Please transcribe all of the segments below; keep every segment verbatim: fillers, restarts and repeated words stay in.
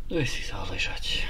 Daj si záležať.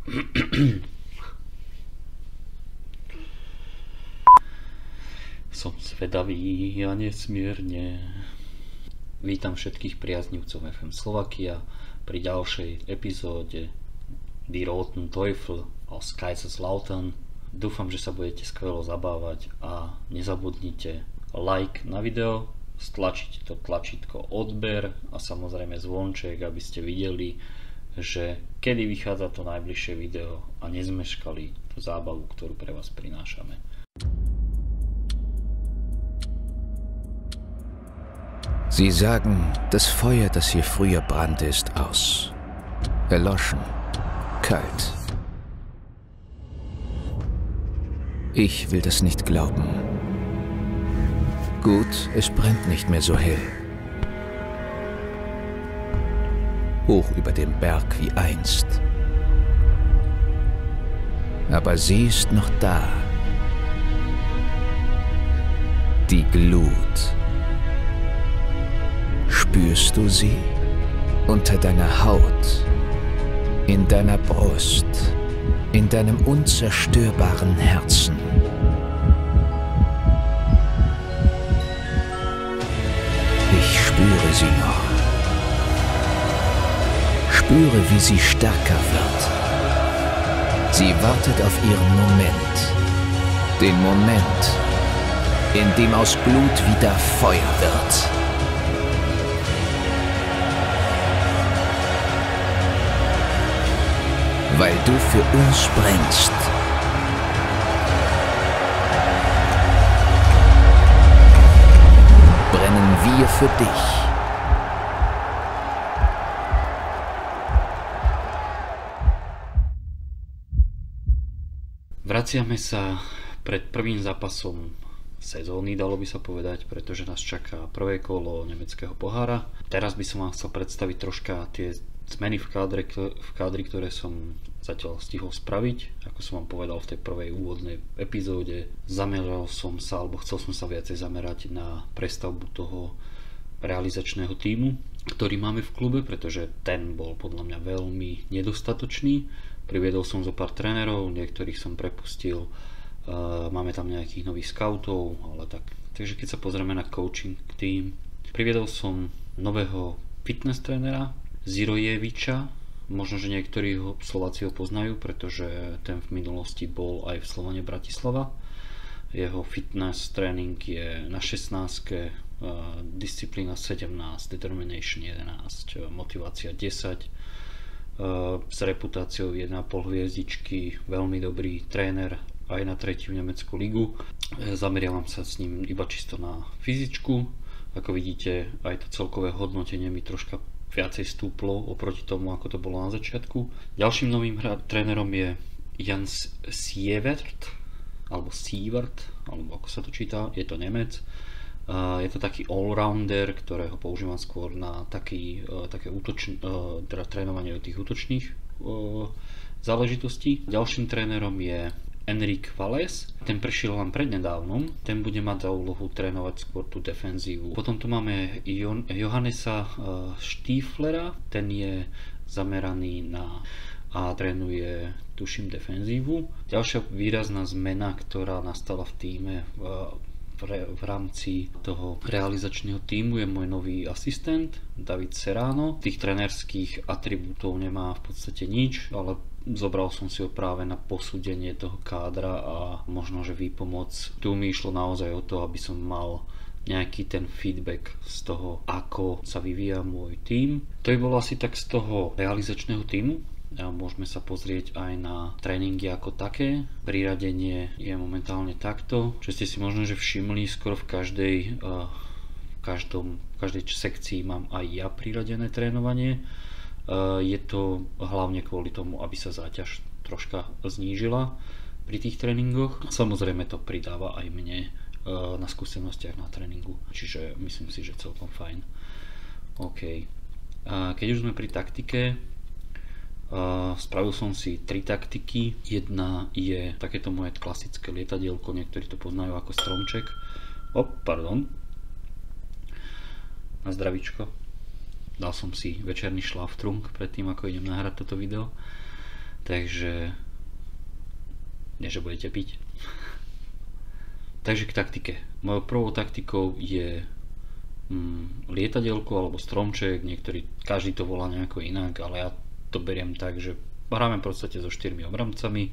Som zvedavý a nesmierne. Vítam všetkých priaznivcov ef em Slovakia pri ďalšej epizóde Die Roten Teufel aus Kaiserslautern. Dúfam, že sa budete skvelo zabávať a nezabudnite like na video, stlačiť to tlačítko odber a samozrejme zvonček, aby ste videli, že kedy vychádza to najbližšie video a nezmeškali tú zábavu, ktorú pre vás prinášame. Sie sagen, das Feuer, das hier früher brannte, ist aus. Erloschen. Kalt. Ich will das nicht glauben. Gut, es brennt nicht mehr so hell. Hoch über dem Berg wie einst. Aber sie ist noch da. Die Glut. Spürst du sie? Unter deiner Haut, in deiner Brust, in deinem unzerstörbaren Herzen. Ich spüre sie noch. Spüre, wie sie stärker wird. Sie wartet auf ihren Moment. Den Moment, in dem aus Blut wieder Feuer wird. Weil du für uns brennst. Brennen wir für dich. Vraciame sa pred prvým zápasom sezóny, dalo by sa povedať, pretože nás čaká prvé kolo nemeckého pohára. Teraz by som vám chcel predstaviť troška tie zmeny v kádre, v kádri, ktoré som zatiaľ stihol spraviť. Ako som vám povedal v tej prvej úvodnej epizóde, zameral som sa, alebo chcel som sa viacej zamerať na prestavbu toho realizačného tímu, ktorý máme v klube, pretože ten bol podľa mňa veľmi nedostatočný. Priviedol som zo pár trénerov, niektorých som prepustil, máme tam nejakých nových scoutov, ale tak. Takže keď sa pozrieme na coaching tým, priviedol som nového fitness trénera, Zirojeviča, možno, že niektorí ho Slováci ho poznajú, pretože ten v minulosti bol aj v Slovane Bratislava. Jeho fitness tréning je na šestnástke, disciplína sedemnásť, determination jedenásť, motivácia desať, s reputáciou jeden a pol hviezdičky, veľmi dobrý tréner aj na tretiu nemeckú ligu. Zameriavam sa s ním iba čisto na fyzičku. Ako vidíte, aj to celkové hodnotenie mi troška viacej stúplo oproti tomu, ako to bolo na začiatku. Ďalším novým hra- trénerom je Jan Sievert, alebo Sievert, alebo ako sa to číta, je to Nemec. Uh, je to taký allrounder, ktorého používam skôr na taký, uh, také útočn- uh, teda trénovanie tých útočných uh, záležitostí. Ďalším trénerom je Enrique Valles, ten prešiel len prednedávnom, ten bude mať za úlohu trénovať skôr tú defenzívu. Potom tu máme jo- Johannesa Stieflera, ten je zameraný na a trénuje, tuším, defenzívu. Ďalšia výrazná zmena, ktorá nastala v tíme v, v, v rámci toho realizačného tímu, je môj nový asistent David Serrano. Tých trénerských atribútov nemá v podstate nič, ale zobral som si ho práve na posúdenie toho kádra a možno, že výpomoc. Tu mi išlo naozaj o to, aby som mal nejaký ten feedback z toho, ako sa vyvíja môj tím. To by bolo asi tak z toho realizačného tímu. A môžeme sa pozrieť aj na tréningy ako také. Priradenie je momentálne takto, že ste si možno že všimli, skoro v každej, v každom, v každej sekcii mám aj ja priradené trénovanie. Je to hlavne kvôli tomu, aby sa záťaž troška znížila pri tých tréningoch. Samozrejme to pridáva aj mne na skúsenostiach na tréningu, čiže myslím si, že celkom fajn. OK. Keď už sme pri taktike, spravil som si tri taktiky. Jedna je takéto moje klasické lietadielko, niektorí to poznajú ako stromček. O, pardon. Na zdravíčko. dal som si večerný šlaftrunk predtým, ako idem nahrať toto video. Takže nie, že budete piť. Takže k taktike. Mojou prvou taktikou je mm, lietadielko alebo stromček, niektorí, každý to volá nejako inak, ale ja to beriem tak, že hráme v podstate so štyrmi obrancami,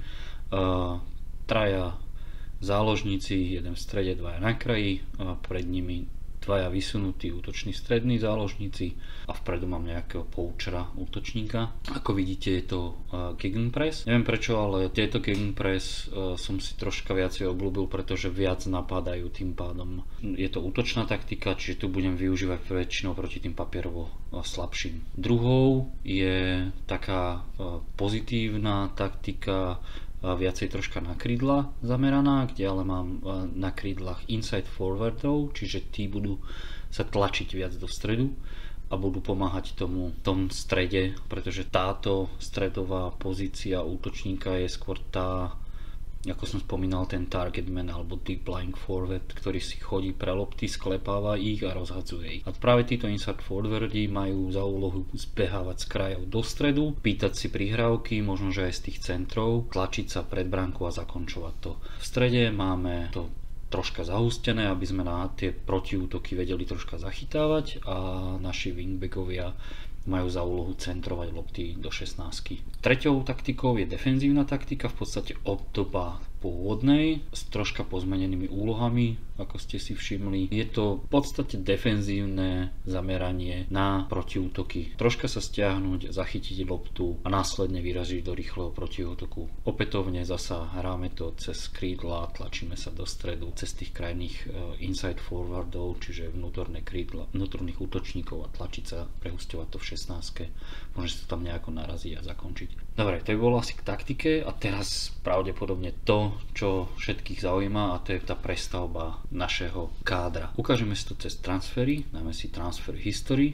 uh, traja záložníci, jeden v strede, dvaja na kraji, uh, pred nimi dvaja vysunutí útoční strední záložníci a vpredu mám nejakého poučera útočníka. Ako vidíte, je to uh, gegenpress. Neviem prečo, ale tieto gegenpress uh, som si troška viacej obľúbil, pretože viac napadajú, tým pádom je to útočná taktika, čiže tu budem využívať väčšinou proti tým papierovo uh, slabším. Druhou je taká uh, pozitívna taktika, viacej troška na krídla zameraná, kde ale mám na krídlach inside forwardov, čiže tí budú sa tlačiť viac do stredu a budú pomáhať tomu tom strede, pretože táto stredová pozícia útočníka je skôr tá, ako som spomínal, ten target man alebo deep lying forward, ktorý si chodí pre lopty, sklepáva ich a rozhadzuje ich. A práve títo inside forwardi majú za úlohu zbehávať z krajov do stredu, pýtať si prihrávky, možno že aj z tých centrov, tlačiť sa pred bránku a zakončovať to. V strede máme to troška zahustené, aby sme na tie protiútoky vedeli troška zachytávať a naši wingbackovia majú za úlohu centrovať lopty do šestnástky. Treťou taktikou je defenzívna taktika, v podstate obdoba pôvodnej, s troška pozmenenými úlohami, ako ste si všimli. Je to v podstate defenzívne zameranie na protiútoky. Troška sa stiahnuť, zachytiť loptu a následne vyraziť do rýchleho protiútoku. Opätovne zasa hráme to cez krídla, tlačíme sa do stredu, cez tých krajných inside forwardov, čiže vnútorné krídla, vnútorných útočníkov a tlačiť sa, prehusťovať to v šestnástke. Môže sa tam nejako naraziť a zakončiť. Dobre, to by bolo asi k taktike a teraz pravdepodobne to, čo všetkých zaujíma, a to je tá prestavba našeho kádra. Ukážeme si to cez transfery, dáme si transfer history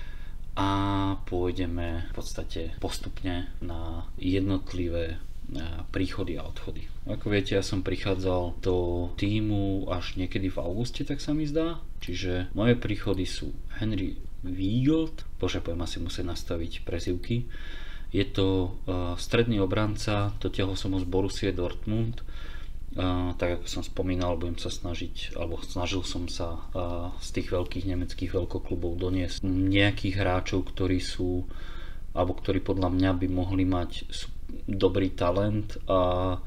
a pôjdeme v podstate postupne na jednotlivé príchody a odchody. Ako viete, ja som prichádzal do tímu až niekedy v auguste, tak sa mi zdá. Čiže moje príchody sú Henry Wiegelt, bože, budem asi musieť nastaviť prezývky. Je to uh, stredný obranca, dotiahol som ho z Borussie Dortmund. Uh, tak ako som spomínal, budem sa snažiť, alebo snažil som sa uh, z tých veľkých nemeckých veľkoklubov doniesť nejakých hráčov, ktorí sú, alebo ktorí podľa mňa by mohli mať dobrý talent a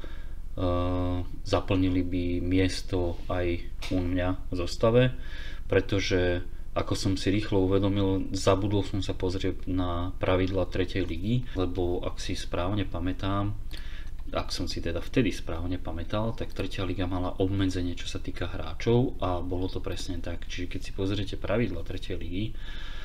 uh, zaplnili by miesto aj u mňa v zostave, pretože ako som si rýchlo uvedomil, zabudol som sa pozrieť na pravidla tretej ligy, lebo ak si správne pamätám, ak som si teda vtedy správne pamätal, tak tretia liga mala obmedzenie, čo sa týka hráčov a bolo to presne tak. Čiže keď si pozriete pravidla tretej ligy,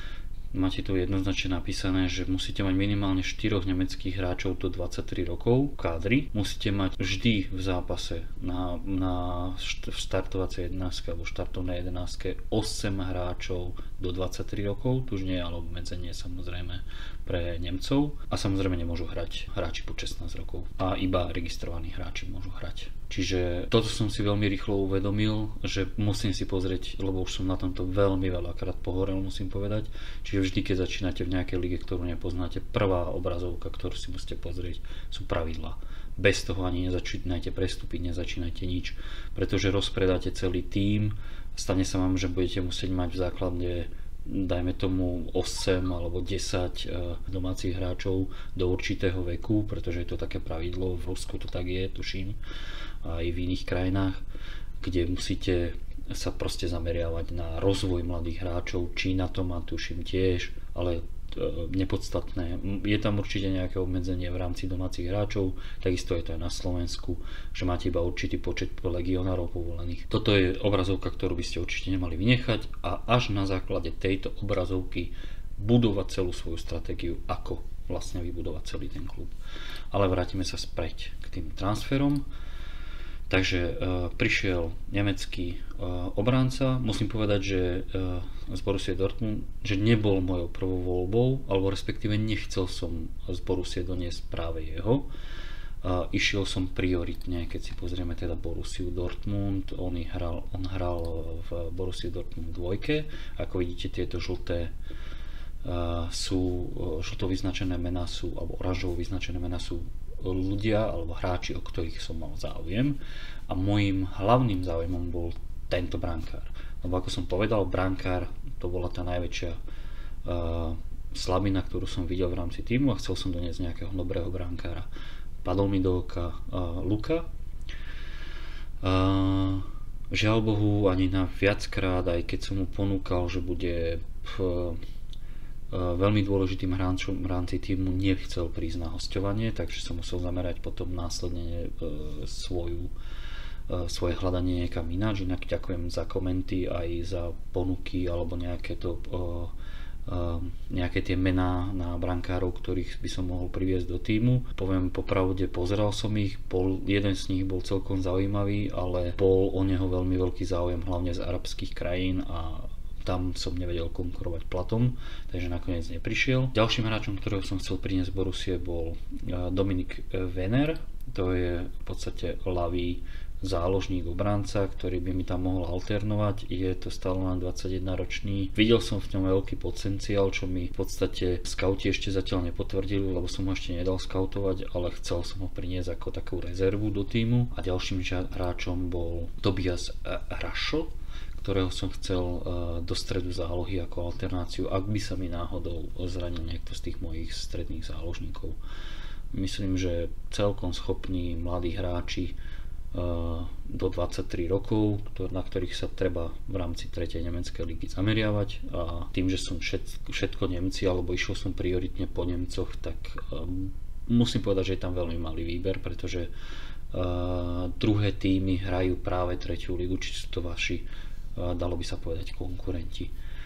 máte tu jednoznačne napísané, že musíte mať minimálne štyroch nemeckých hráčov do dvadsaťtri rokov v kádri. Musíte mať vždy v zápase na, na štartovacej jedenástke alebo štartovnej jedenástke osem hráčov do dvadsaťtri rokov. Tu už nie je ale obmedzenie samozrejme pre Nemcov. A samozrejme nemôžu hrať hráči po šestnásť rokov. A iba registrovaní hráči môžu hrať. Čiže toto som si veľmi rýchlo uvedomil, že musím si pozrieť, lebo už som na tomto veľmi veľakrát pohorel, musím povedať. Čiže vždy, keď začínate v nejakej lige, ktorú nepoznáte, prvá obrazovka, ktorú si musíte pozrieť, sú pravidlá. Bez toho ani nezačínajte prestúpiť, nezačínajte nič, pretože rozpredáte celý tím, stane sa vám, že budete musieť mať v základne, dajme tomu osem alebo desať domácich hráčov do určitého veku, pretože je to také pravidlo, v Rusku to tak je, tuším, aj v iných krajinách, kde musíte sa proste zameriavať na rozvoj mladých hráčov. Čína to má, tuším, tiež, ale nepodstatné. Je tam určite nejaké obmedzenie v rámci domácich hráčov, takisto je to aj na Slovensku, že máte iba určitý počet legionárov povolených. Toto je obrazovka, ktorú by ste určite nemali vynechať a až na základe tejto obrazovky budovať celú svoju stratégiu, ako vlastne vybudovať celý ten klub. Ale vrátime sa späť k tým transferom. Takže uh, prišiel nemecký uh, obránca. Musím povedať, že uh, z Borussie Dortmund, že nebol mojou prvou voľbou, alebo respektíve nechcel som z Borussie doniesť práve jeho. Uh, išiel som prioritne, keď si pozrieme teda Borussiu Dortmund, on hral, on hral v Borussii Dortmund dvojke. Ako vidíte, tieto žlté sú žlto vyznačené mená sú, alebo oranžovo vyznačené mená sú ľudia alebo hráči, o ktorých som mal záujem, a môjim hlavným záujmom bol tento brankár. Lebo ako som povedal, brankár to bola tá najväčšia uh, slabina, ktorú som videl v rámci týmu, a chcel som doniesť nejakého dobrého brankára. Padol mi do oka uh, Luka. Uh, žiaľ Bohu, ani na viackrát, aj keď som mu ponúkal, že bude uh, veľmi dôležitým hráčom v rámci týmu, nechcel prísť na hosťovanie, takže som musel zamerať potom následne e, svoju, e, svoje hľadanie niekam ináč. Inak ďakujem za komenty, aj za ponuky alebo nejaké, to, e, e, nejaké tie mená na brankárov, ktorých by som mohol priviesť do týmu. Poviem popravde, pozeral som ich, bol, jeden z nich bol celkom zaujímavý, ale bol o neho veľmi veľký záujem, hlavne z arabských krajín, a tam som nevedel konkurovať platom, takže nakoniec neprišiel. Ďalším hráčom, ktorého som chcel priniesť z Borussie, bol Dominik Venner. To je v podstate ľavý záložník, obránca, ktorý by mi tam mohol alternovať. Je to stále len dvadsaťjeden ročný. Videl som v ňom veľký potenciál, čo mi v podstate skauti ešte zatiaľ nepotvrdili, lebo som ho ešte nedal skautovať, ale chcel som ho priniesť ako takú rezervu do týmu. A ďalším hráčom bol Tobias Raschl, ktorého som chcel do stredu zálohy ako alternáciu, ak by sa mi náhodou zranil niekto z tých mojich stredných záložníkov. Myslím, že celkom schopní mladí hráči do dvadsaťtri rokov, na ktorých sa treba v rámci tretej nemeckej ligy zameriavať, a tým, že som všetko, všetko Nemci, alebo išiel som prioritne po Nemcoch, tak musím povedať, že je tam veľmi malý výber, pretože druhé týmy hrajú práve tretiu ligu, či sú to vaši, dalo by sa povedať, konkurenti.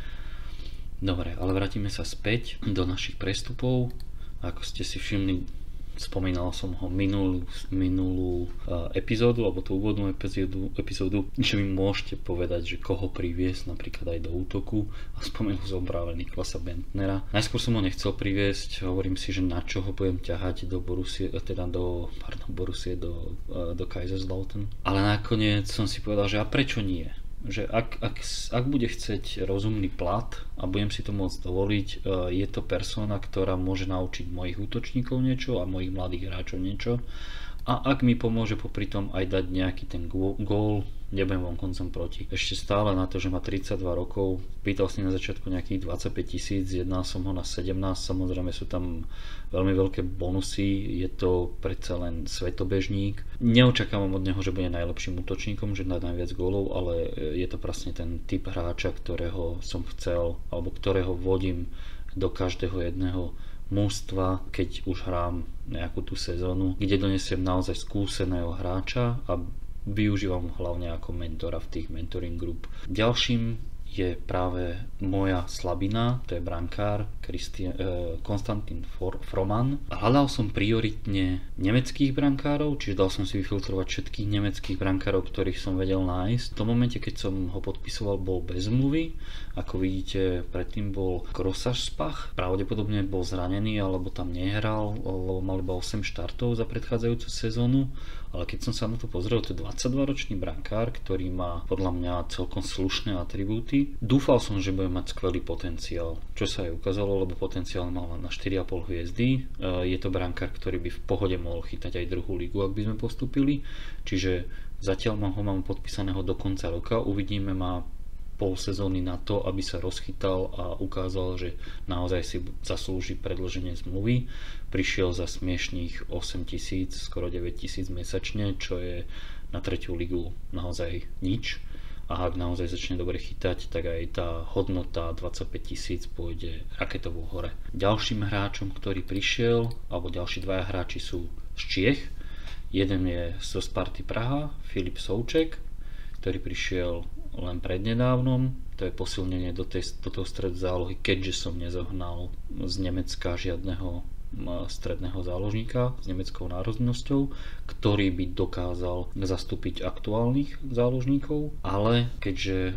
Dobre, ale vrátime sa späť do našich prestupov. Ako ste si všimli, spomínal som ho minulú, minulú epizódu, alebo tú úvodnú epizódu, epizódu, že mi môžete povedať, že koho priviesť napríklad aj do útoku, a spomenul som práve Niklasa Bentnera. Najskôr som ho nechcel priviesť, hovorím si, že na čo ho budem ťahať do Borussie, teda do, pardon, Borussie, do, do Kaiserslautern. Ale nakoniec som si povedal, že a prečo nie? Že ak, ak, ak bude chceť rozumný plat a budem si to môcť dovoliť, je to persona, ktorá môže naučiť mojich útočníkov niečo a mojich mladých hráčov niečo, a ak mi pomôže popri tom aj dať nejaký ten gól, nebudem vonkoncom proti. Ešte stále na to, že má tridsaťdva rokov, pýtal si na začiatku nejakých dvadsaťpäť tisíc, jednal som ho na sedemnásť, samozrejme sú tam veľmi veľké bonusy, je to predsa len svetobežník. Neočakávam od neho, že bude najlepším útočníkom, že dá najviac gólov, ale je to presne ten typ hráča, ktorého som chcel, alebo ktorého vodím do každého jedného mužstva, keď už hrám nejakú tú sezónu, kde donesiem naozaj skúseného hráča a využívam ho hlavne ako mentora v tých mentoring group. Ďalším je práve moja slabina, to je brankár Christian, eh, Konstantin Froman. Hľadal som prioritne nemeckých brankárov, čiže dal som si vyfiltrovať všetkých nemeckých brankárov, ktorých som vedel nájsť. V tom momente, keď som ho podpisoval, bol bez zmluvy. Ako vidíte, predtým bol Grossaspach, pravdepodobne bol zranený alebo tam nehral, lebo mal iba osem štartov za predchádzajúcu sezónu. Ale keď som sa na to pozrel, to je dvadsaťdvaročný brankár, ktorý má podľa mňa celkom slušné atribúty. Dúfal som, že bude mať skvelý potenciál, čo sa aj ukázalo, lebo potenciál mal na štyri a pol hviezdy. Je to brankár, ktorý by v pohode mohol chytať aj druhú ligu, ak by sme postúpili. Čiže zatiaľ ho mám podpísaného do konca roka. Uvidíme, má pol sezóny na to, aby sa rozchytal a ukázal, že naozaj si zaslúži predĺženie zmluvy. Prišiel za smiešných osem tisíc, skoro deväť tisíc mesačne, čo je na tretiu ligu naozaj nič. A ak naozaj začne dobre chytať, tak aj tá hodnota dvadsaťpäť tisíc pôjde raketovo hore. Ďalším hráčom, ktorý prišiel, alebo ďalší dvaja hráči sú z Čiech. Jeden je zo Sparty Praha, Filip Souček, ktorý prišiel len prednedávnom. To je posilnenie do, tej, do toho stredu zálohy, keďže som nezohnal z Nemecka žiadneho stredného záložníka s nemeckou národnosťou, ktorý by dokázal zastúpiť aktuálnych záložníkov, ale keďže e,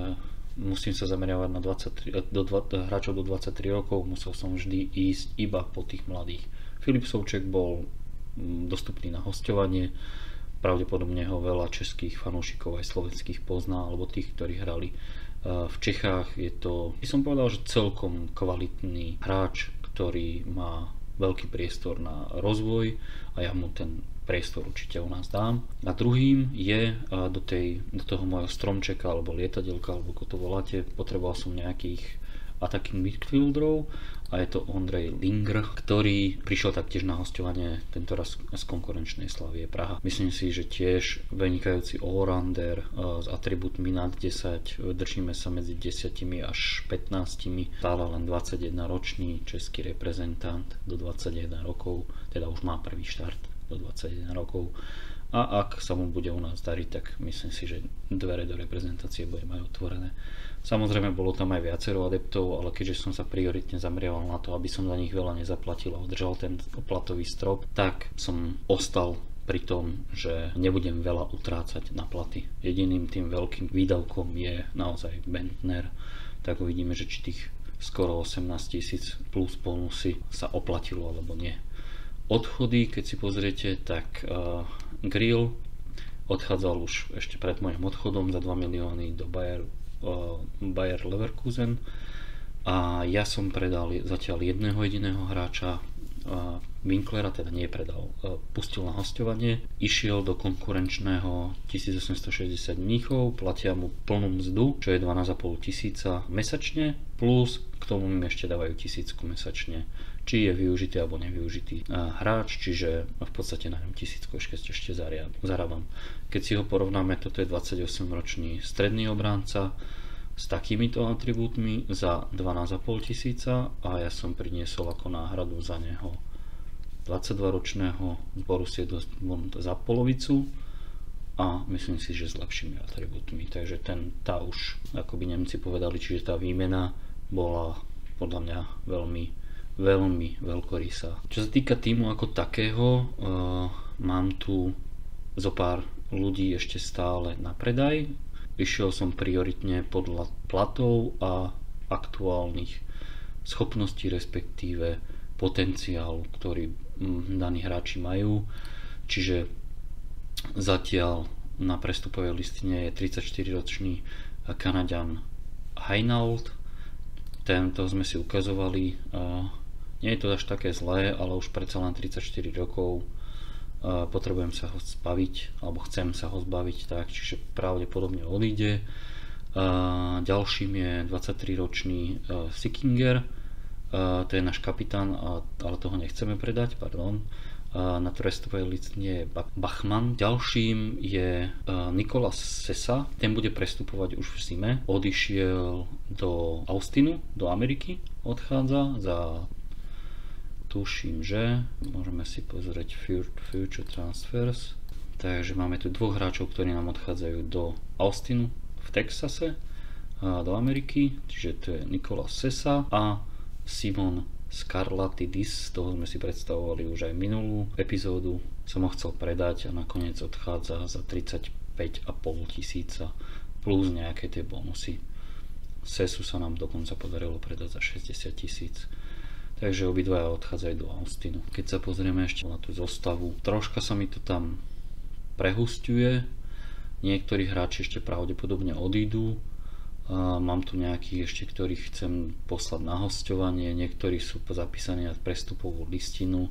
musím sa zameriavať na dvadsaťtri, do, hráčov do dvadsaťtri rokov, musel som vždy ísť iba po tých mladých. Filip Souček bol dostupný na hosťovanie, pravdepodobne ho veľa českých fanúšikov aj slovenských pozná, alebo tých, ktorí hrali V Čechách je to, by som povedal, že celkom kvalitný hráč, ktorý má veľký priestor na rozvoj a ja mu ten priestor určite u nás dám. A druhým je do, tej, do toho môjho stromčeka alebo lietadielka, alebo ako to voláte, potreboval som nejakých attacking midfielderov a je to Ondrej Linger, ktorý prišiel taktiež na hosťovanie tentoraz z konkurenčnej Slavie Praha. Myslím si, že tiež vynikajúci allrounder s atribútmi nad desať, držíme sa medzi desať až pätnásť, stále len dvadsaťjeden ročný český reprezentant do dvadsaťjeden rokov, teda už má prvý štart do dvadsaťjeden rokov. A ak sa mu bude u nás dariť, tak myslím si, že dvere do reprezentácie bude mať otvorené. Samozrejme, bolo tam aj viacero adeptov, ale keďže som sa prioritne zameriaval na to, aby som za nich veľa nezaplatil a udržal ten platový strop, tak som ostal pri tom, že nebudem veľa utrácať na platy. Jediným tým veľkým výdavkom je naozaj Bentner, tak uvidíme, že či tých skoro osemnásť tisíc plus bonusy sa oplatilo alebo nie. Odchody, keď si pozriete, tak uh, Grill odchádzal už ešte pred môjim odchodom za dva milióny do Bayer, uh, Bayer Leverkusen a ja som predal zatiaľ jedného jediného hráča, uh, Winklera, teda nie predal, uh, pustil na hosťovanie, išiel do konkurenčného tisícosemstošesťdesiat Mníchov, platia mu plnú mzdu, čo je dvanásť a pol tisíca mesačne, plus k tomu mi ešte dávajú tisícku mesačne, či je využitý alebo nevyužitý hráč, čiže v podstate na ňom tisícku ešte, ešte zarábam. Keď si ho porovnáme, toto je dvadsaťosem ročný stredný obránca s takýmito atribútmi za dvanásť a pol tisíca a ja som priniesol ako náhradu za neho dvadsaťdva ročného z Borussia Dortmund za polovicu a myslím si, že s lepšími atribútmi. Takže ten, tá už, ako by Nemci povedali, čiže tá výmena bola podľa mňa veľmi veľmi veľkorysá. Čo sa týka týmu ako takého, uh, mám tu zo pár ľudí ešte stále na predaj. Išiel som prioritne podľa platov a aktuálnych schopností, respektíve potenciálu, ktorý mm, daní hráči majú. Čiže zatiaľ na prestupovej listine je tridsaťštyri ročný Kanaďan Heinold. Tento sme si ukazovali. Uh, Nie je to až také zlé, ale už predsa len tridsaťštyri rokov, uh, potrebujem sa ho zbaviť, alebo chcem sa ho zbaviť, tak, čiže pravdepodobne odíde. Uh, ďalším je dvadsaťtri ročný uh, Sikinger, uh, to je náš kapitán, uh, ale toho nechceme predať, pardon. Uh, na prestupovej listine je Bachmann. Ďalším je uh, Nicolas Sessa, ten bude prestupovať už v zime. Odišiel do Austinu, do Ameriky, odchádza za tuším, že môžeme si pozrieť Future Transfers. Takže máme tu dvoch hráčov, ktorí nám odchádzajú do Austinu v Texase, do Ameriky, čiže to je Nicolas Sessa a Simon Skarlatidis, toho sme si predstavovali už aj minulú epizódu, som ho chcel predať a nakoniec odchádza za tridsaťpäť a pol tisíca plus nejaké tie bonusy. Sessu sa nám dokonca podarilo predať za šesťdesiat tisíc. Takže obidvaja odchádzajú do Austinu. Keď sa pozrieme ešte na tú zostavu, troška sa mi to tam prehusťuje. Niektorí hráči ešte pravdepodobne odídu. Mám tu nejakých ešte, ktorých chcem poslať na hosťovanie. Niektorí sú zapísaní na prestupovú listinu.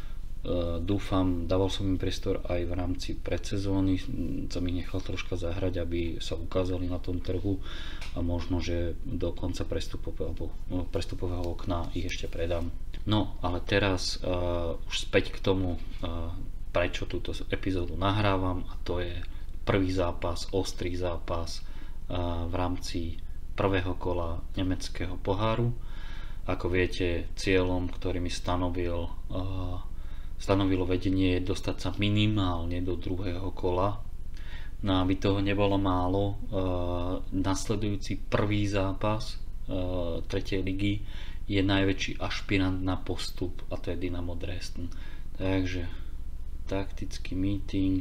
Dúfam, dával som im priestor aj v rámci predsezóny, som ich nechal troška zahrať, aby sa ukázali na tom trhu a možno, že do konca prestupového, prestupového okna ich ešte predám. No, ale teraz uh, už späť k tomu, uh, prečo túto epizódu nahrávam, a to je prvý zápas, ostrý zápas uh, v rámci prvého kola nemeckého poháru. Ako viete, cieľom, ktorý mi stanovil uh, stanovilo vedenie je dostať sa minimálne do druhého kola. No aby toho nebolo málo, uh, nasledujúci prvý zápas uh, tretej ligy je najväčší ašpirant na postup a to je Dynamo Dresden. Takže taktický meeting.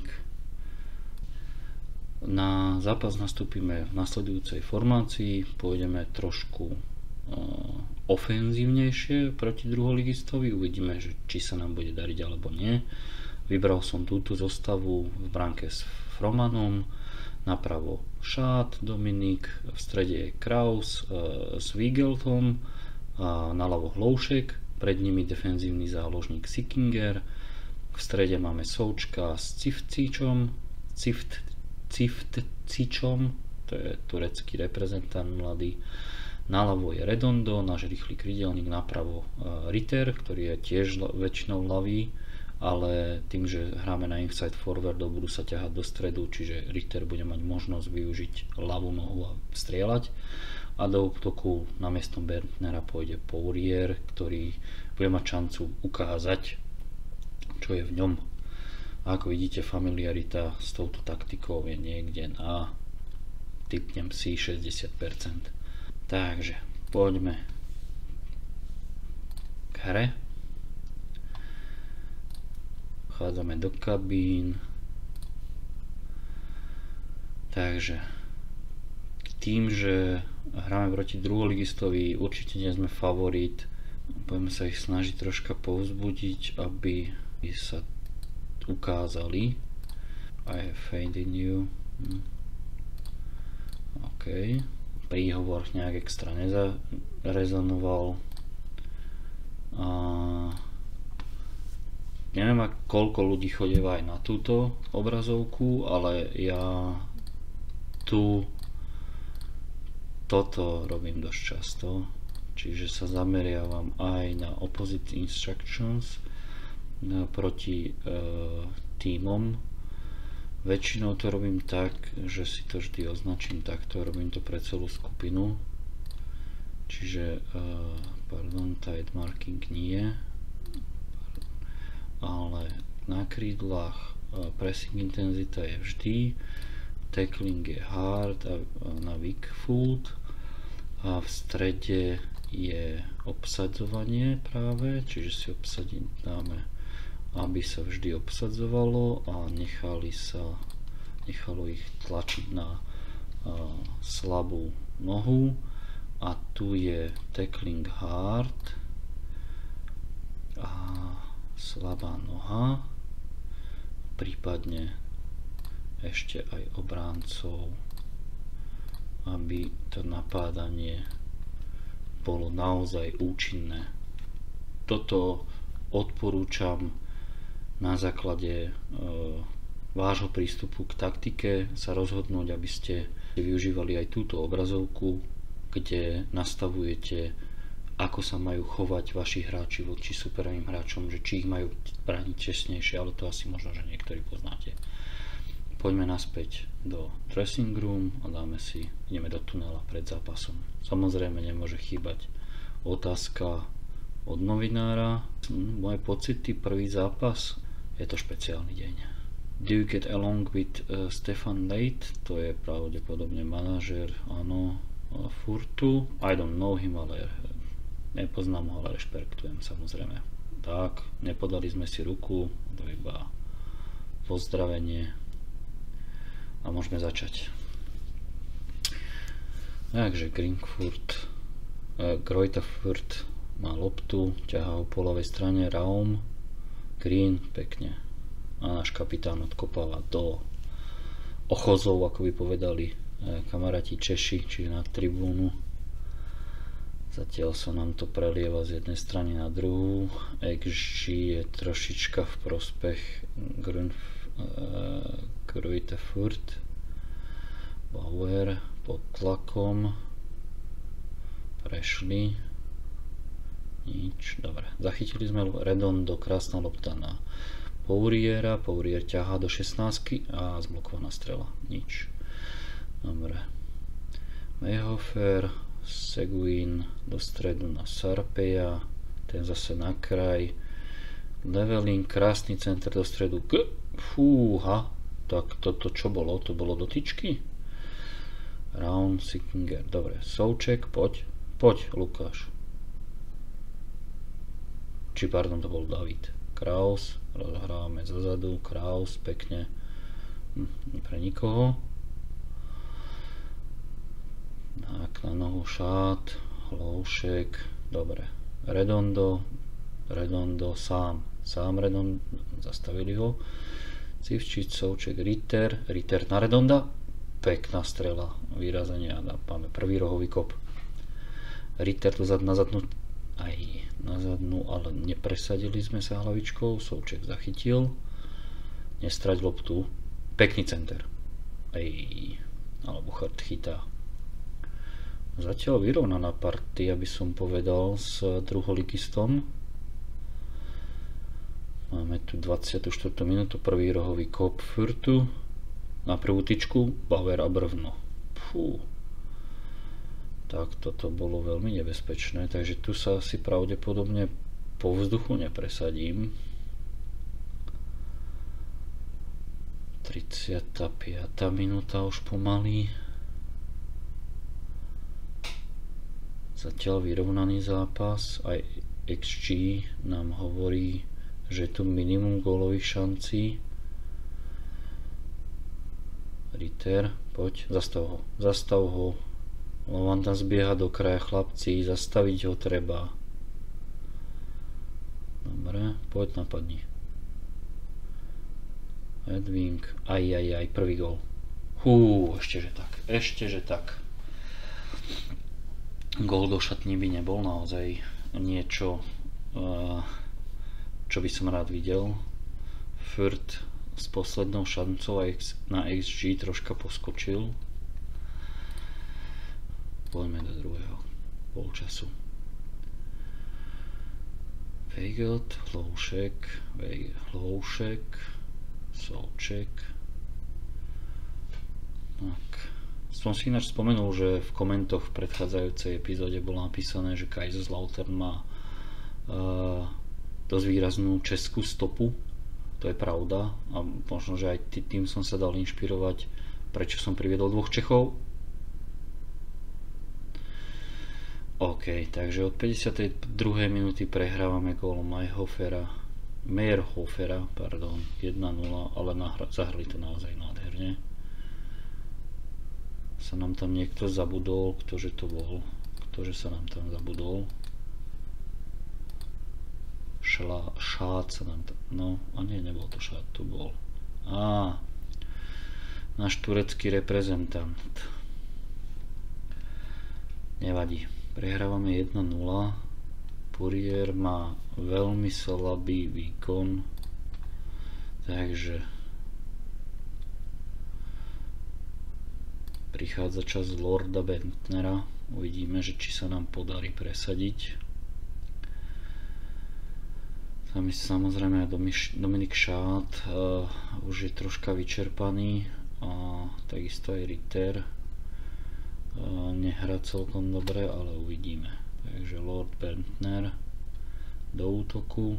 Na zápas nastúpime v nasledujúcej formácii, pôjdeme trošku ofenzívnejšie proti druholigistovi, uvidíme, že či sa nám bude dariť alebo nie. Vybral som túto zostavu, v bránke Romanom, napravo Schad, Dominik, v strede je Kraus e, s Wigeltom, a naľavo Hloušek, pred nimi defenzívny záložník Sikinger, v strede máme Součka s Cifcičom, Cift, Ciftcičom, to je turecký reprezentant mladý, naľavo je Redondo, náš rýchly krídelník, napravo e, Ritter, ktorý je tiež väčšinou ľavý, ale tým, že hráme na inside forwardov, budú sa ťahať do stredu, čiže Ritter bude mať možnosť využiť ľavú nohu a strieľať. A do útoku namiesto Berntnera pôjde Poirier, ktorý bude mať šancu ukázať, čo je v ňom. A ako vidíte, familiarita s touto taktikou je niekde na, typnem si, šesťdesiat percent. Takže poďme k hre. Vchádzame do kabín. Takže tým, že hráme proti druholigistovi, určite nie sme favorit. Budeme sa ich snažiť troška povzbudiť, aby sa ukázali. I have faith in you. Hm. OK. Príhovor nejak extra nezarezonoval. A neviem, koľko ľudí chodieva aj na túto obrazovku, ale ja tu toto robím dosť často, čiže sa zameriavam aj na opposite instructions proti e, tímom. Väčšinou to robím tak, že si to vždy označím takto, robím to pre celú skupinu, čiže e, pardon, tide marking nie, ale na krídlach pressing intenzita je vždy, tackling je hard a na weak foot a v strede je obsadzovanie práve, čiže si obsadiť dáme, aby sa vždy obsadzovalo a nechali sa, nechalo ich tlačiť na uh, slabú nohu a tu je tackling hard a slabá noha, prípadne ešte aj obráncov, aby to napádanie bolo naozaj účinné. Toto odporúčam na základe e, vášho prístupu k taktike sa rozhodnúť, aby ste využívali aj túto obrazovku, kde nastavujete, ako sa majú chovať vaši hráči voči superovým hráčom, že či ich majú brániť čestnejšie, ale to asi možno, že niektorí poznáte. Poďme naspäť do dressing room a dáme si, ideme do tunela pred zápasom. Samozrejme nemôže chýbať otázka od novinára. Moje pocity, prvý zápas, je to špeciálny deň. Do you get along with uh, Stefan Leith? To je pravdepodobne manažér, áno, Furtu. I don't know him, ale nepoznám ho, ale rešpektujem samozrejme. Tak, nepodali sme si ruku, to je iba pozdravenie a môžeme začať. Takže Grinkfurt, eh, Greuther Fürth má loptu, ťahá ho po ľavej strane, Raum, Green, pekne. A náš kapitán odkopáva do ochozov, ako by povedali eh, kamaráti Češi, čiže na tribúnu. Zatiaľ sa nám to prelieva z jednej strany na druhú. iks gé je trošička v prospech Grunf, uh, Greuther Fürth. Bauer pod tlakom. Prešli. Nič. Dobre. Zachytili sme Redondo, krásna lopta na Poiriera. Poirier ťahá do šestnástky a zblokovaná strela. Nič. Dobre. Mayhofer, Seguin do stredu na Sarpeja, ten zase na kraj, Leveling, krásny center do stredu, G fúha, tak toto čo bolo? To bolo dotyčky? Round, Sikinger, dobre, Souček, poď, poď Lukáš, či pardon, to bol David, Kraus, rozhrávame zozadu, Kraus, pekne, hm, pre nikoho. Tak, na nohu Schad, Hloušek, dobre, Redondo, Redondo sám, sám Redondo, zastavili ho, Civčič, Souček, Ritter, Ritter na Redonda, pekná strela, vyrazenie a máme prvý rohový kop. Ritter tu na zadnú, aj na zadnú, ale nepresadili sme sa hlavičkou, Souček zachytil, nestrať loptu, pekný center, ej, alebo chrt chytá. Zatiaľ vyrovnaná partia, by som povedal, s druholigistom. Máme tu dvadsiatu štvrtú minútu, prvý rohový kop Fürtu, na prvú tyčku, Bauer a brvno. Fú. Tak toto bolo veľmi nebezpečné, takže tu sa asi pravdepodobne po vzduchu nepresadím. tridsiata piata minúta už pomaly. Zatiaľ vyrovnaný zápas, aj iks gé nám hovorí, že je tu minimum gólových šancí. Ritter, poď, zastav ho, zastav ho. Lavanda zbieha do kraja, chlapci, zastaviť ho treba. Dobre, poď napadni. Edwing, aj, aj, aj, prvý gól. Hú, ešte že tak, ešte že tak. Gól do šatní by nebol naozaj niečo, čo by som rád videl. Fürth s poslednou šancou na iks gé troška poskočil. Poďme do druhého polčasu. Weigelt, Hloušek, Hloušek, Souček. Tak. Som si ináč spomenul, že v komentoch v predchádzajúcej epizóde bolo napísané, že Kaiserslautern má uh, dosť výraznú českú stopu. To je pravda a možno, že aj tým som sa dal inšpirovať, prečo som priviedol dvoch Čechov. OK, takže od päťdesiatej druhej minúty prehrávame gólom Mayhofera, Meyerhofera, pardon, jedna nula, ale zahrali to naozaj nádherne. Sa nám tam niekto zabudol, ktože to bol, ktože sa nám tam zabudol. Šla, šát sa nám tam, no a nie, nebol to šát, to bol. Á, náš turecký reprezentant. Nevadí, prehrávame jedna nula. Purier má veľmi slabý výkon, takže prichádza čas Lorda Bentnera, uvidíme, že či sa nám podarí presadiť. Tam je samozrejme aj Dominik Schad, uh, už je troška vyčerpaný a takisto aj Ritter uh, nehrá celkom dobre, ale uvidíme. Takže Lord Bentner do útoku.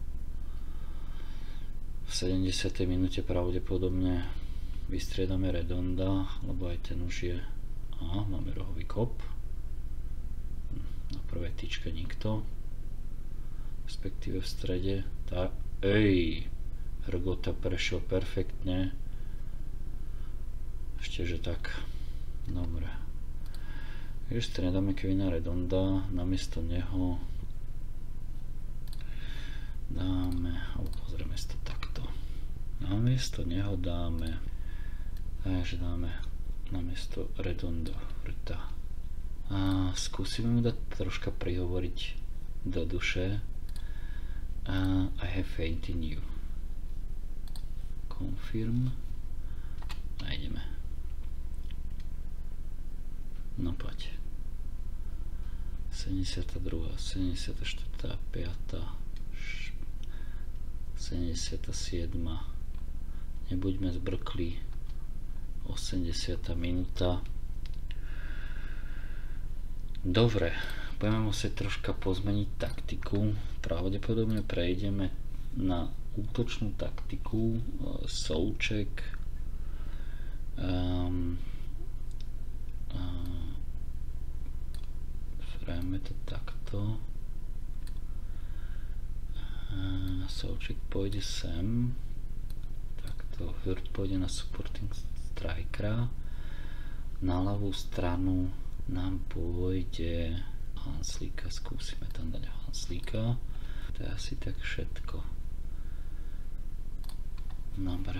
V sedemdesiatej minúte pravdepodobne vystriedame Redonda, lebo aj ten už je... Aha, máme rohový kop. Na prvej tyčke nikto. Respektíve v strede. Tá... Ej! Hrgota prešiel perfektne. Ešte, že tak. Dobre. Takže striedame Kevina Redonda. Namiesto neho dáme... alebo pozrieme si to takto. Namiesto neho dáme... Takže dáme namiesto Redonda Frta. A skúsime mu dať troška prihovoriť do duše. Uh, I have faith in you. Confirm. A ideme. No poď. sedemdesiata druhá, sedemdesiata štvrtá, piata, sedemdesiata siedma. Nebuďme zbrklí. osemdesiata minúta. Dobre, budeme musieť troška pozmeniť taktiku. Pravdepodobne prejdeme na útočnú taktiku. Souček. Um, um, Vrajme to takto. Uh, Souček pôjde sem. Takto. Fürth pôjde na supporting strikera. Na ľavú stranu nám pôjde Hanslíka, skúsime tam dať Hanslíka. To je asi tak všetko. Dobre.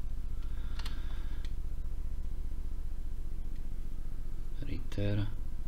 Ritter.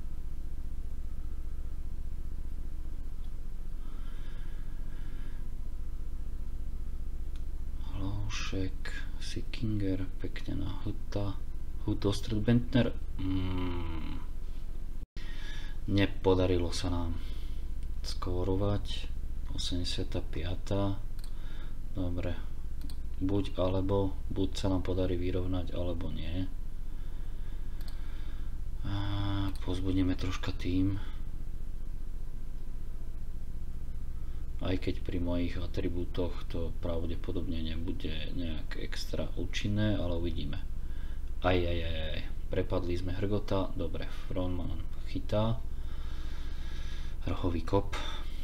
Hloušek, Sikinger, pekne na Huta. Hut Ostred Bentner. Mm. Nepodarilo sa nám skórovať. osemdesiata piata. Dobre. Buď alebo, buď sa nám podarí vyrovnať, alebo nie. A pozbudíme troška tým. Aj keď pri mojich atribútoch to pravdepodobne nebude nejak extra účinné, ale uvidíme. Aj, aj, aj, aj. Prepadli sme Hrgota. Dobre, Frontman chytá. Rohový kop.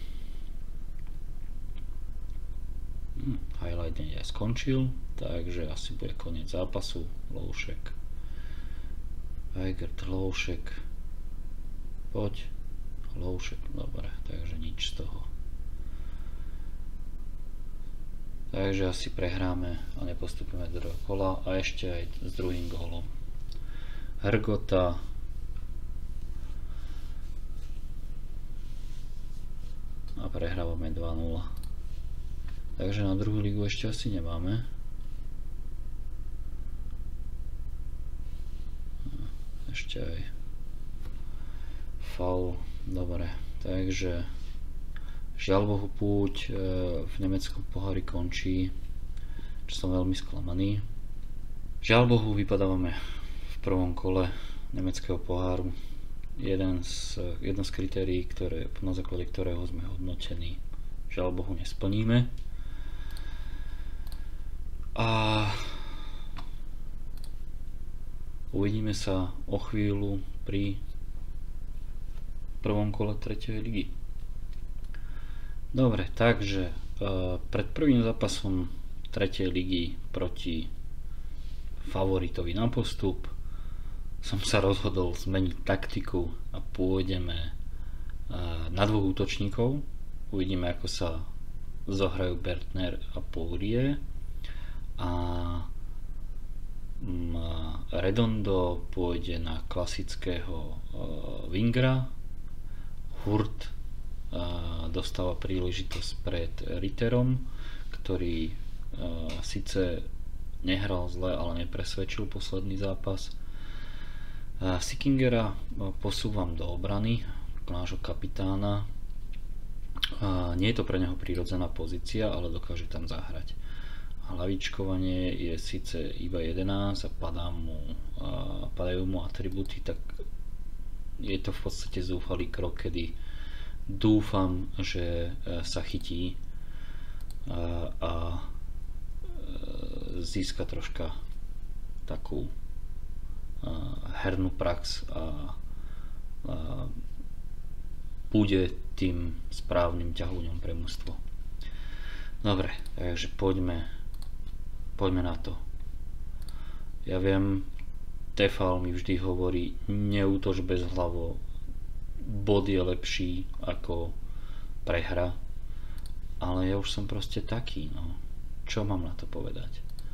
Hm, highlight nie skončil, takže asi bude koniec zápasu. Hloušek. Weigert, Hloušek. Poď. Hloušek, dobre, takže nič z toho. Takže asi prehráme a nepostupíme do druhého kola a ešte aj s druhým gólom. Hrgota. A prehrávame dva nula. Takže na druhú ligu ešte asi nemáme. Ešte aj faul. Dobre, takže žiaľ Bohu púť v nemeckom pohári končí, čo som veľmi sklamaný. Žiaľ Bohu vypadávame v prvom kole nemeckého poháru. Jeden z, jedno z kritérií, ktoré, na základe ktorého sme hodnotení, žiaľ Bohu nesplníme. A uvidíme sa o chvíľu pri prvom kole tretej ligy. Dobre, takže uh, pred prvým zápasom tretej ligy proti favoritovi na postup som sa rozhodol zmeniť taktiku a pôjdeme uh, na dvoch útočníkov. Uvidíme, ako sa zohrajú Bentner a Poirier. A Redondo pôjde na klasického uh, wingera. Hurt uh, dostáva príležitosť pred Ritterom, ktorý uh, síce nehral zle, ale nepresvedčil posledný zápas. Uh, Sikingera uh, posúvam do obrany, nášho kapitána. Uh, nie je to pre neho prírodzená pozícia, ale dokáže tam zahrať. Hlavičkovanie je síce iba jedenásť a padá mu, a padajú mu atribúty, tak je to v podstate zúfalý krok, kedy dúfam, že sa chytí a, a získa troška takú hernú prax a, a bude tým správnym ťahúňom pre mužstvo. Dobre, takže poďme Poďme na to. Ja viem, Tefal mi vždy hovorí, neútoč bez hlavo, bod je lepší ako prehra, ale ja už som proste taký, no. Čo mám na to povedať?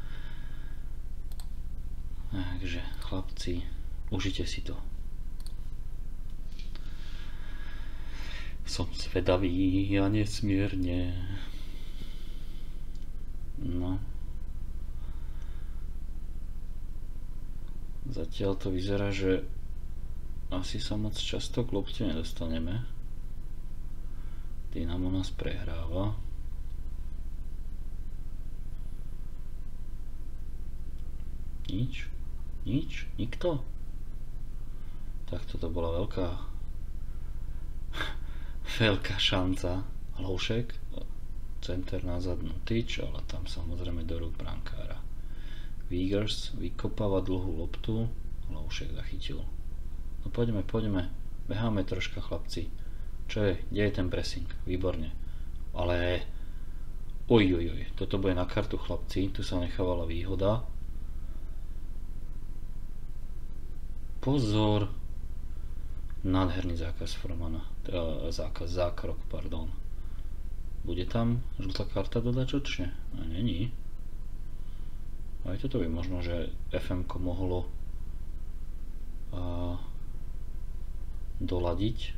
Takže, chlapci, užite si to. Som zvedavý a nesmierne. No. Zatiaľ to vyzerá, že asi sa moc často k lopte nedostaneme. Dynamo nás prehráva. Nič? Nič? Nikto? Tak toto bola veľká veľká šanca. Hloušek, center na zadnú tyč, ale tam samozrejme do rúk brankára. Vigers vykopáva dlhú loptu, Hloušek zachytil. No poďme, poďme, beháme troška, chlapci. Čo je? Kde je ten pressing? Výborne. Ale oj, oj, oj, toto bude na kartu, chlapci, tu sa nechávala výhoda. Pozor. Nádherný zákaz Formana, teda zákaz, zákrok, pardon. Bude tam žltá karta dodatočne? A není. Aj toto by možno, že ef em-ko mohlo a, doladiť,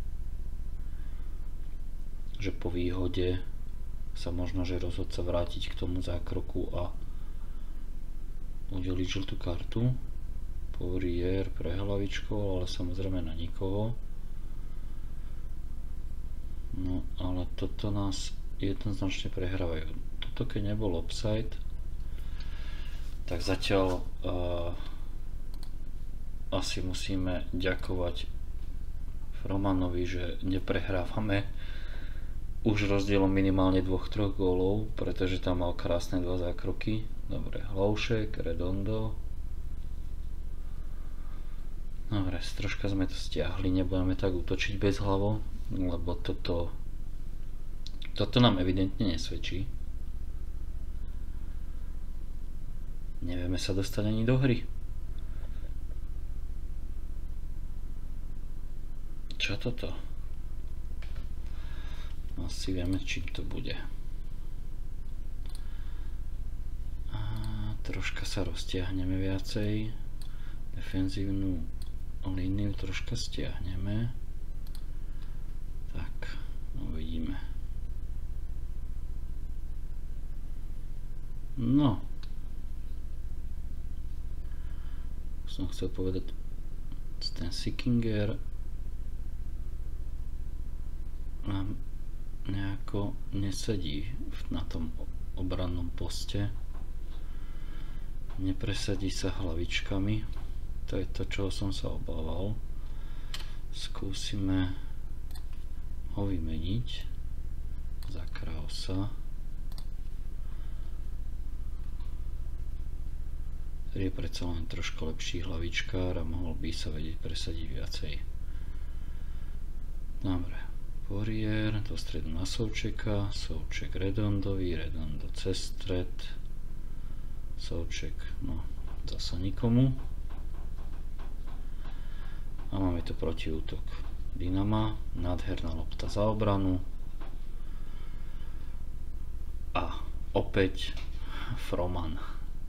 že po výhode sa možno, že rozhodca vrátiť k tomu zákroku a udeliť žltú kartu. Poirier pre hlavičkou, ale samozrejme na nikoho. No ale toto nás jednoznačne prehrávajú. Toto keď nebol offside, tak zatiaľ uh, asi musíme ďakovať Romanovi, že neprehrávame už rozdielom minimálne dvoch troch gólov, pretože tam mal krásne dva zákroky. Dobre, Hloušek, Redondo. Dobre, troška sme to stiahli, nebudeme tak útočiť bez hlavo, lebo toto toto nám evidentne nesvedčí. Nevieme sa dostať ani do hry. Čo toto? Asi vieme, čím to bude. A troška sa roztiahneme viacej. Defenzívnu líniu troška stiahneme. Tak, uvidíme. No. Som chcel povedať, ten Sickinger nám nejako nesedí na tom obrannom poste. Nepresadí sa hlavičkami. To je to, čoho som sa obával. Skúsime ho vymeniť za Krausa, ktorý je predsa len trošku lepší hlavičkár a mohol by sa vedieť presadiť viacej. Dobre, Poirier do stredu na Součeka, Souček Redondovi, Redondo cez stred, Souček, no zasa nikomu. A máme tu protiútok Dynama, nádherná lopta za obranu a opäť Froman.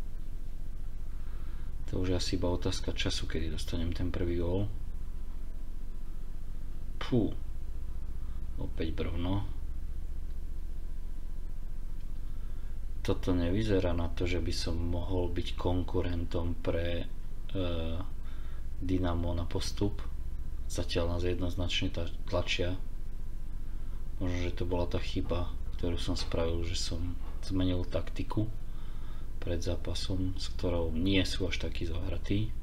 To už je asi iba otázka času, kedy dostanem ten prvý gól. Pú, opäť brvno. Toto nevyzerá na to, že by som mohol byť konkurentom pre uh, Dynamo na postup. Zatiaľ nás jednoznačne tlačia. Možno, že to bola tá chyba, ktorú som spravil, že som zmenil taktiku pred zápasom, s ktorou nie sú až takí zohratí.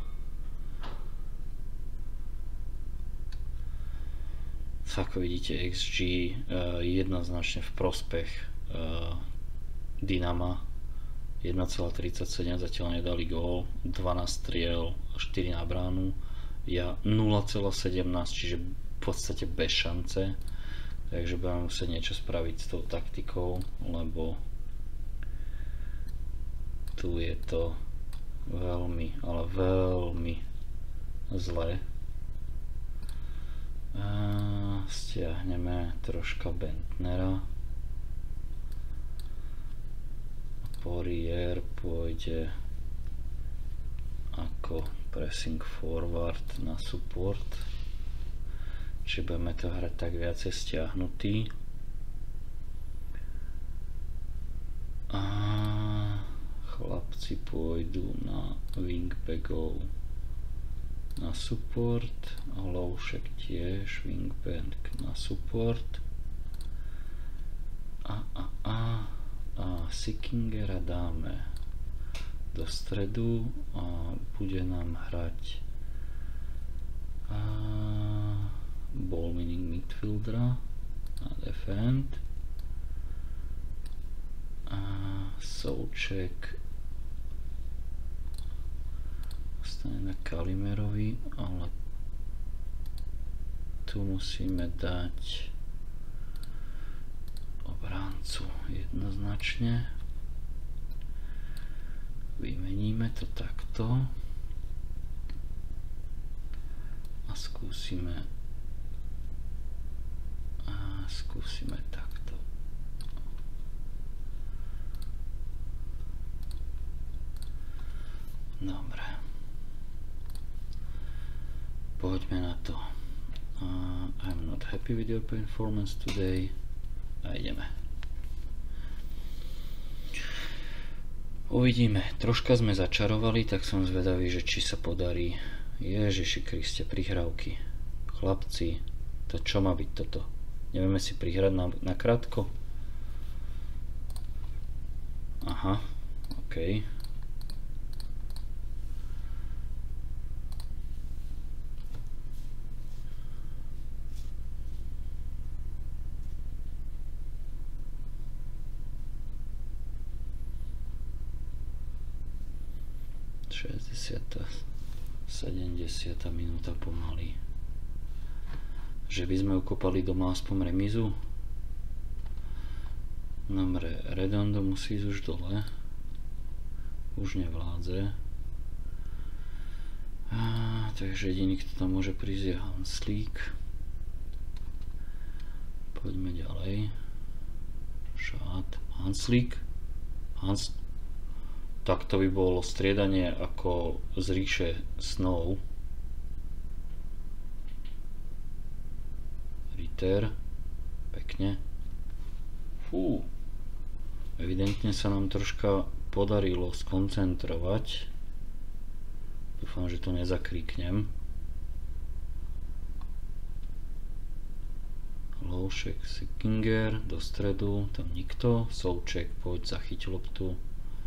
Ako vidíte, iks gé uh, jednoznačne v prospech uh, Dynama. jeden celá tridsaťsedem, zatiaľ nedali gól, dvanásť striel, štyri na bránu. Ja nula celá sedemnásť, čiže v podstate bez šance. Takže budeme musieť niečo spraviť s tou taktikou, lebo tu je to veľmi, ale veľmi zlé. A stiahneme troška Bentnera. Poirier pôjde ako pressing forward na support. Čiže budeme to hrať tak viacej stiahnutý. A chlapci pôjdu na wingbackov na support, Hloušek tiež wingback na support a a a a Sickingera dáme do stredu a bude nám hrať a ball winning midfieldera na defend a Souček ostane na Kalimerovi, ale tu musíme dať obráncu jednoznačne. Vymeníme to takto a skúsime a skúsime takto. Dobre. Poďme na to. Uh, I'm not happy with your performance today. A ideme. Uvidíme. Troška sme začarovali, tak som zvedavý, že či sa podarí. Ježiši Kriste, prihrávky. Chlapci, to čo má byť toto? Nevieme si prihrať na, na krátko? Aha, okej. Okay. šesťdesiata sedemdesiata minúta pomaly. Že by sme ukopali doma aspoň remizu? Dobre, Redondo musí ísť už dole. Už nevládze. A, takže jediný, kto tam môže prísť, je Hanslík. Poďme ďalej. Šát. Hanslík. Hans... Tak to by bolo striedanie ako z ríše snov. Ritter. Pekne. Fú. Evidentne sa nám troška podarilo skoncentrovať. Dúfam, že to nezakríknem. Loušek, Sickinger do stredu, tam nikto. Souček, poď, zachyť loptu.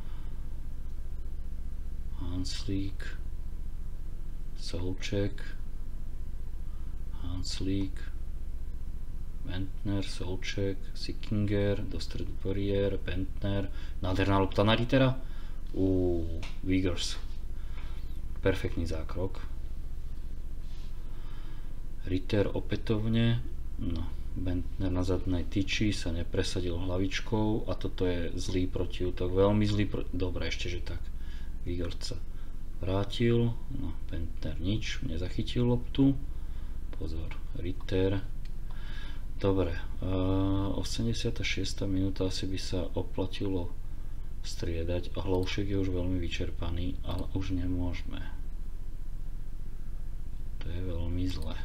Hanslík, Souček, Hanslík, Bentner, Souček, Sickinger, do stredu Poirier, Bentner, nádherná lopta na Rittera. Uuu, Vigors. Perfektný zákrok. Ritter opätovne, no, Bentner na zadnej tyči sa nepresadil hlavičkou a toto je zlý protiútok, veľmi zlý pro... Dobre, ešte že tak. Vigors sa vrátil, no, Bentner nič, nezachytil loptu. Pozor, Ritter. Dobre, uh, osemdesiata šiesta minúta asi by sa oplatilo striedať a Hloušek je už veľmi vyčerpaný, ale už nemôžeme. To je veľmi zle.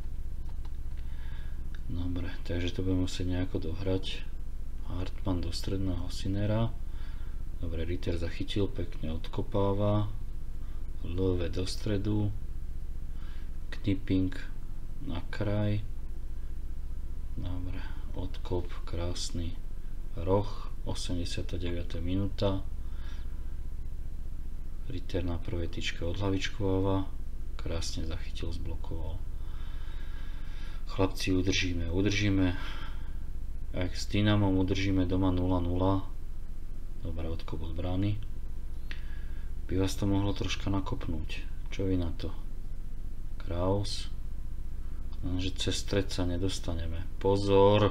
Dobre, takže to budeme musieť nejako dohrať. Hartmann do stredného Sinera. Dobre, Ritter zachytil, pekne odkopáva. Löwe do stredu. Knipping na kraj. Dobre, odkop, krásny roh. osemdesiata deviata minúta. Ritter na prvej tyčke odhlavičkováva. Krásne zachytil, zblokoval. Chlapci, udržíme, udržíme. Ak s Dynamom udržíme doma nula nula. Dobre, odkop od brány. By vás to mohlo troška nakopnúť. Čo vy na to? Kraus. Lenže cez stred sa nedostaneme. Pozor!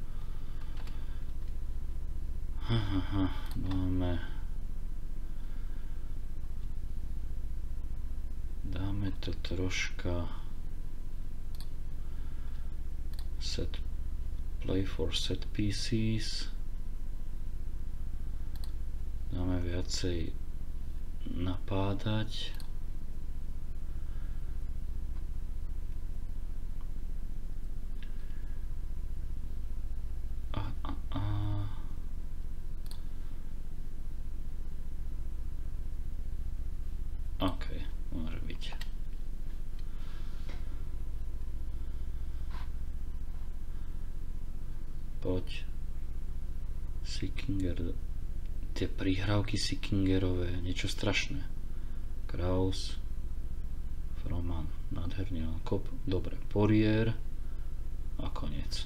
Aha, dáme... Dáme to troška... Set... Play for set pieces. Dáme viacej napádať. A, a, a. OK, môže byť. Poď. Sickinger. Tie prihrávky Sickingerové, niečo strašné. Kraus, Froman, nádherný kop, dobre, Poirier a koniec.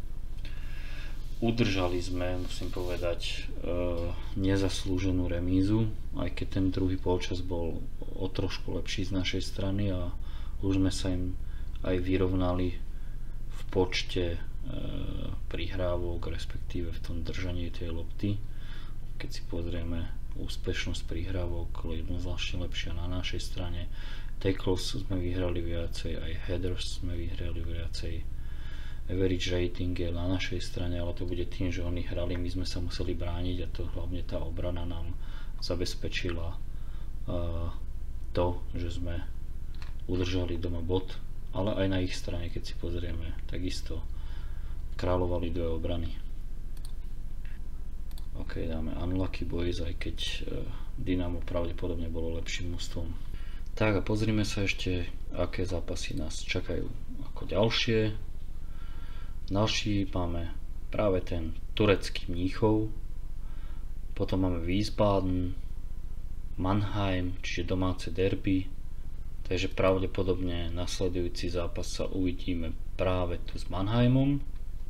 Udržali sme, musím povedať, e, nezaslúženú remízu, aj keď ten druhý polčas bol o trošku lepší z našej strany a už sme sa im aj vyrovnali v počte e, prihrávok, respektíve v tom držaní tej lopty. Keď si pozrieme úspešnosť prihrávok, jednoznačne lepšia na našej strane. Tackles sme vyhrali viacej, aj headers sme vyhrali viacej. Average rating je na našej strane, ale to bude tým, že oni hrali, my sme sa museli brániť a to hlavne tá obrana nám zabezpečila to, že sme udržali doma bod, ale aj na ich strane, keď si pozrieme, takisto kráľovali dve obrany. Ok, dáme Unlucky Boys, aj keď Dynamo pravdepodobne bolo lepším mužstvom. Tak a pozrime sa ešte, aké zápasy nás čakajú ako ďalšie. Ďalší máme práve ten turecký Mníchov, potom máme Wiesbaden, Mannheim, čiže domáce derby, takže pravdepodobne nasledujúci zápas sa uvidíme práve tu s Mannheimom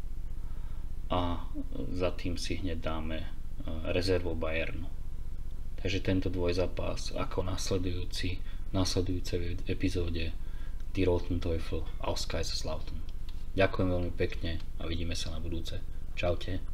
a za tým si hneď dáme rezervu Bayernu. Takže tento dvojzápas ako nasledujúci v nasledujúcej epizóde Die Roten Teufel aus Kaiserslautern. Ďakujem veľmi pekne a vidíme sa na budúce. Čaute.